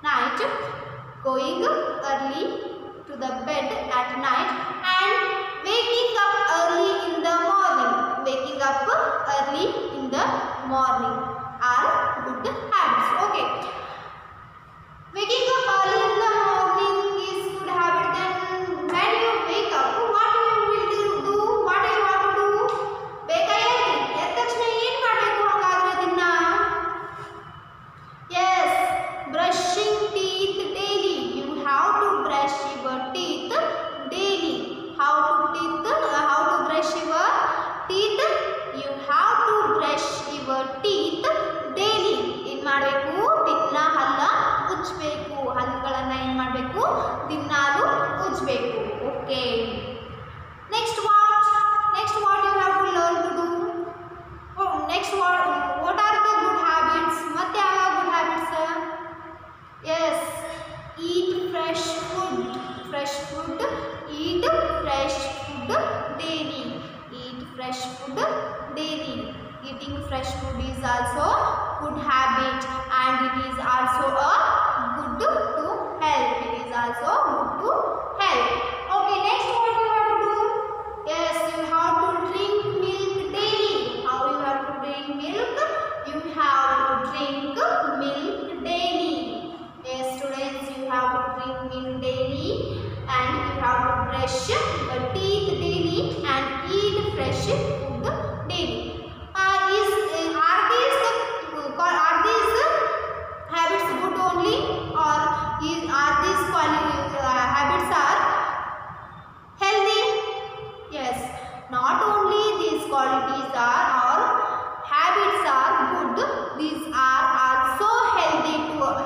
night, going early to the bed at night, and waking up early in the morning. Waking up early in the morning are good habits. Okay. Waking up early in the morning is good habit. Then when you wake up, what you will do? What you have to do? ಬೇಗ ಎದ್ದು ಎದ್ದ ತಕ್ಷಣ ಏನು ಮಾಡಬೇಕು ಹಾಗಾದ್ರೆ ದಿನ? Yes, brushing teeth daily. You have to brush your teeth daily. How to brush your teeth? You have to brush your teeth daily. ಏನು ಮಾಡಬೇಕು? ದಿನ ಹಲ್ಲ ಉಜ್ಜಬೇಕು. ಹಲ್ಲುಗಳನ್ನ ಏನು ಮಾಡಬೇಕು? ದಿನಾಲು ಉಜ್ಜಬೇಕು. Okay. Next what you have to learn to do? Oh, next what are the good habits? ಮತ್ತೆ ಯಾವ good habits? Yes, eat fresh food. Eat fresh food daily. Eat fresh food daily. Eating fresh food is also good habit, and it is also a good to health. It is also good to health. Okay, next what you have to do? Yes, you have to drink milk daily. How you have to drink milk? You have to drink milk daily. Yes, students, you have to drink milk daily, and you have to brush your teeth daily and eat fresh food daily. Are these habits good only, or are these habits are healthy? Yes, not only these qualities are or habits are good, these are also healthy.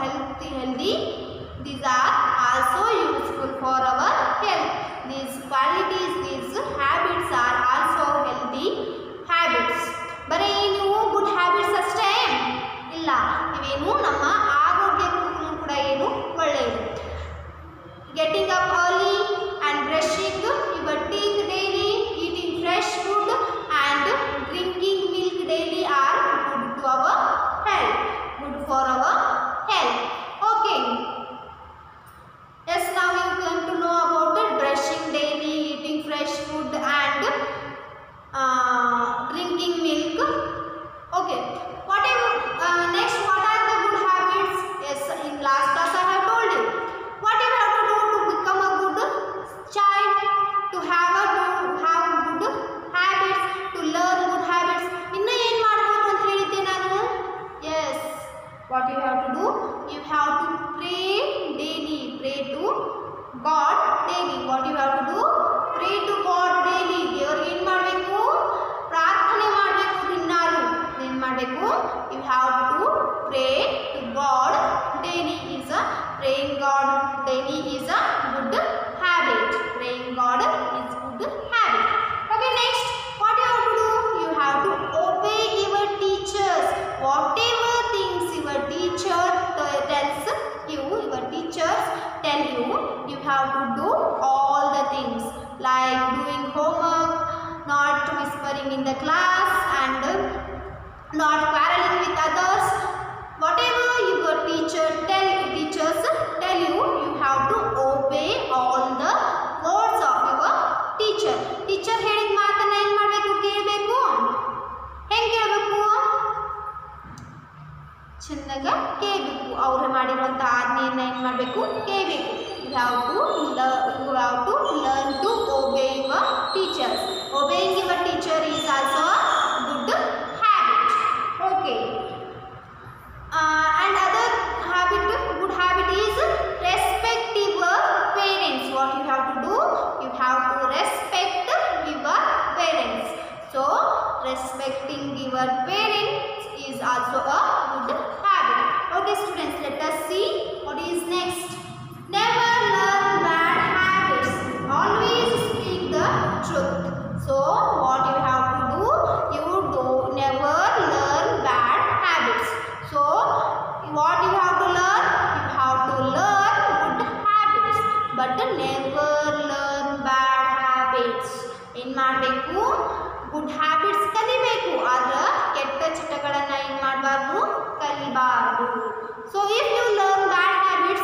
These are also useful for our health. These qualities, these habits are also healthy habits. ಬರೀ ನೀವು good habits ಅಷ್ಟೇ ಇಲ್ಲ, ಇವೇನು ನಮ್ಮ ಆರೋಗ್ಯಕ್ಕೂ ಕೂಡ ಏನು ಒಳ್ಳೆಯದು. Getting up early and brushing your teeth daily, eating fresh food and drinking milk daily are good to our health, good for our health. Okay. Yes, now we come to know about it. Brushing daily, eating fresh food and drinking milk. Okay. Next, what are the good habits? Yes, in last class I have told you. What you have to do to become a good child, to have good habits, to learn good habits. Inna ಏನು ಮಾಡಬೇಕು ಅಂತ ಹೇಳಿದ್ದೆ ನಾನು? Yes. What you have to do? You have to pray daily. Pray to God daily. What you have to do? Pray to God daily. ದೇವರಿಗೆ ಏನು ಮಾಡಬೇಕು? ಪ್ರಾರ್ಥನೆ ಮಾಡಬೇಕು. ದಿನಾಲು ಏನು ಮಾಡಬೇಕು? You have to pray to God daily. Praying God daily is a good habit. Praying God is good habit. Okay, next, what you have to do? You have to obey your teachers. Whatever things your teacher tells you, your teachers tell you, you have to do all the things like doing homework, not whispering in the class, and not quarreling with others. Whatever your teachers tell you, you have to obey all the words of your teacher. Teacher ಹೇಳಿದ ಮಾತನ್ನ ಏನು ಮಾಡಬೇಕು? ಕೇಳಬೇಕು. ಹೆಂಗೆ ಕೇಳಬೇಕು? ಚೆನ್ನಾಗ ಕೇಳಬೇಕು. ಅವರು ಮಾಡಿರುವಂಥ ಆಜ್ಞೆಯನ್ನು ಏನು ಮಾಡಬೇಕು? ಕೇಳಬೇಕು. You have to learn to obey your teachers. Obeying your teacher is also a good habit. Okay. And other good habit is respect your parents. What you have to do? You have to respect your parents. So respecting your parents is also a good habit. Okay, students, let us see what is next. Never learn bad habits. Always speak the truth. So what you have to do? You never learn bad habits. So what you have to learn? You have to learn good habits, but never learn bad habits. ಏನು ಮಾಡಬೇಕು? Good habits ಕಲಿಬೇಕು, ಆದ್ರೆ ಕೆಟ್ಟ ಚಟಗಳನ್ನು ಏನು ಮಾಡಬಾರ್ದು? ಕಲಿಬಾರ್ದು. So if you learn bad habits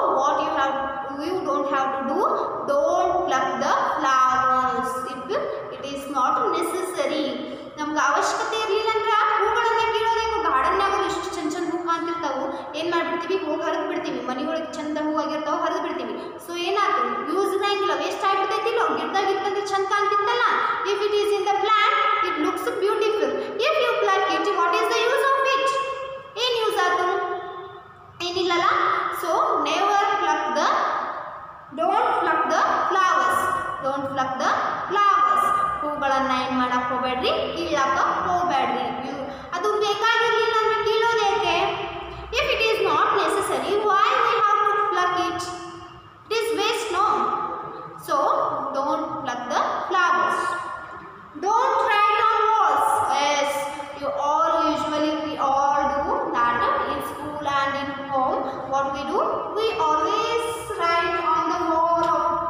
what you don't have to do, don't pluck the flowers if it is not necessary. ನಮ್ಗೆ ಅವಶ್ಯಕತೆ ಇರಲಿಲ್ಲ ಅಂದ್ರೆ ಹೂಗಳನ್ನ ಕೀಳೋದೇನು, ಗಾರ್ಡನ್ನಾಗ ಎಷ್ಟು ಚಂದ ಚಂದ ಹೂ ಕಾಣ್ತಿರ್ತಾವು, ಏನು ಮಾಡಿಬಿಡ್ತೀವಿ, ಹೋಗಿ ಹರಿದು ಬಿಡ್ತೀವಿ, ಮನೆಯೊಳಗೆ ಚಂದ ಹೂವಾಗಿರ್ತಾವೆ ಹರಿದು ಬಿಡ್ತೀವಿ. ಸೊ ಏನಾಯ್ತು, ಯೂಸ್ ಇರಂಗಿಲ್ಲ, ವೇಸ್ಟ್ ಆಗಿಬಿಡ್ತೈತಿಲ್ಲ. ಗಿಡದಾಗ ಇತ್ತಂದ್ರೆ ಚಂದ ಕಾಣ್ತಿತ್ತಲ್ಲ. If it is in the plant it looks beautiful. If you pluck it, what is the use of it? ಏನು ಯೂಸ್ ಆಯ್ತು? ಏನಿಲ್ಲಲ್ಲ. So never pluck the, don't pluck the flowers, don't pluck the flowers. ಹೂಗಳನ್ನು ಏನು ಮಾಡಕ್ಕೆ ಹೋಗ್ಬೇಡ್ರಿ, ಕೀಳಕ್ಕೆ ಹೋಗ್ಬೇಡ್ರಿ. ಅದು ಬೇಕಾಗಿರಲಿಲ್ಲ ಅಂದ್ರೆ ಕೀಳೋದೇಕೆ? If it is not necessary, why we have to pluck it? It is waste, no? So don't pluck the flowers. Don't write on walls. Yes, you all usually we all do that in school and in home. What we do, we always write on the wall.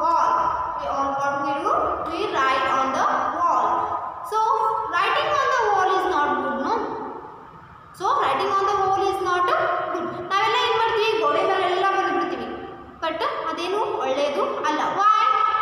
What we do, we write on the wall. So writing on the wall is not good, no? So writing on the wall is not good. ನಾವೆಲ್ಲ ಏನು ಮಾಡ್ತೀವಿ, ಗೋಡೆ ಮೇಲೆ ಎಲ್ಲ ಬರೆದು ಬಿಡ್ತೀವಿ, but ಅದೇನು ಒಳ್ಳೆಯದು ಅಲ್ಲ. Why?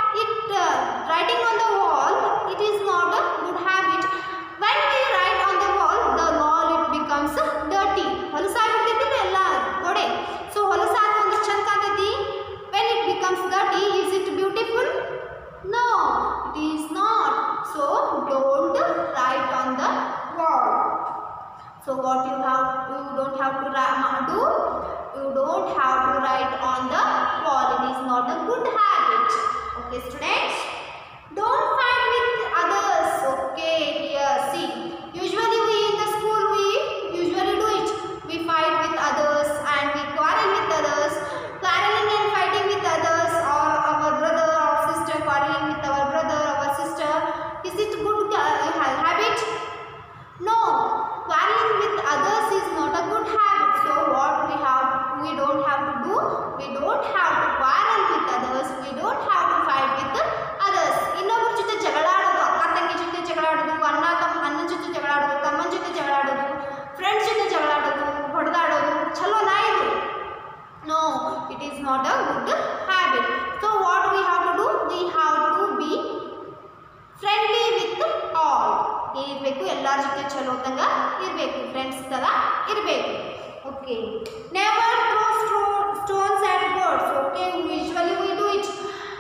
Writing on the wall, it is not a good habit. When we write on the wall it becomes dirty. ಹೊಲಸಾಗಿರ್ತೈತಿಲ್ಲ ಎಲ್ಲ ಗೋಡೆ. ಸೊ ಹೊಲಸಾದ ಒಂದು ಚಂದ ಕಾಣ್ತೈತಿ. When it becomes dirty, is it beautiful? No, it is not. So don't write on the wall. So what you don't have to do, you don't have to write on the wall. It is not a good habit. Okay students, don't fight with others. Okay, here see, usually we in the school we usually do it. We fight with others and we quarrel with others. Quarreling and fighting with others, or our brother or sister quarreling with our brother or sister, is it good habit? No, quarreling with others is not a good habit. So what we don't have to do, we don't have to quarrel with others, we don't have to fight with others. ಇನ್ನೊಬ್ಬರ ಜೊತೆ ಜಗಳ ಆಡೋದು, ಅಕ್ಕ ತಂಗಿ ಜೊತೆ ಜಗಳ ಆಡೋದು, ಅಣ್ಣನ ಜೊತೆ ಜಗಳ ಆಡೋದು, ತಮ್ಮನ ಜೊತೆ ಜಗಳ ಆಡೋದು, ಫ್ರೆಂಡ್ಸ್ ಜೊತೆ ಜಗಳ ಆಡೋದು, ಹೊಡೆದಾಡೋದು ಚಲೋನಾ ಇದು? No, it is not a good habit. So what we have to do, we have to be friendly with all. ಇರಬೇಕು, ಎಲ್ಲರ ಜೊತೆ ಚಲೋತಂಗ ಇರಬೇಕು, ಫ್ರೆಂಡ್ಸ್ ತರ ಇರಬೇಕು. Okay, never throw stones at birds. Okay, usually we do it.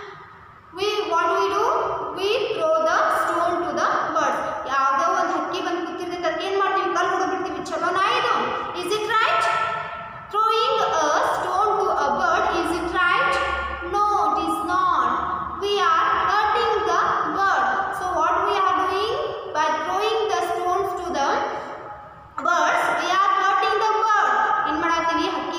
What we do, we throw the stone to the birds. ಯಾವುದೋ ಒಂದು ಹಕ್ಕಿ ಬಂದು ಕೂತಿರ್ತೈತೆ, ಅದಕ್ಕೆ ಏನು ಮಾಡ್ತೀವಿ, ಕಲ್ಲು ಹೊಡೆದ್ಬಿಡ್ತೀವಿ. ಚಲೋನಾ ಇದು? Is it right? Throwing a stone to a bird, is it right? No, it is not. We are hurting the bird. So what we are doing, by throwing the stones to the birds, we are hurting the bird. ಏನು ಮಾಡಾಕ್ತೀವಿ, ಹಕ್ಕಿ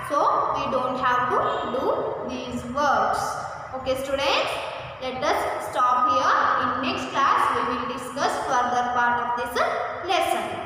so we don't have to do these works. Okay students, let us stop here. In next class we will discuss further part of this lesson.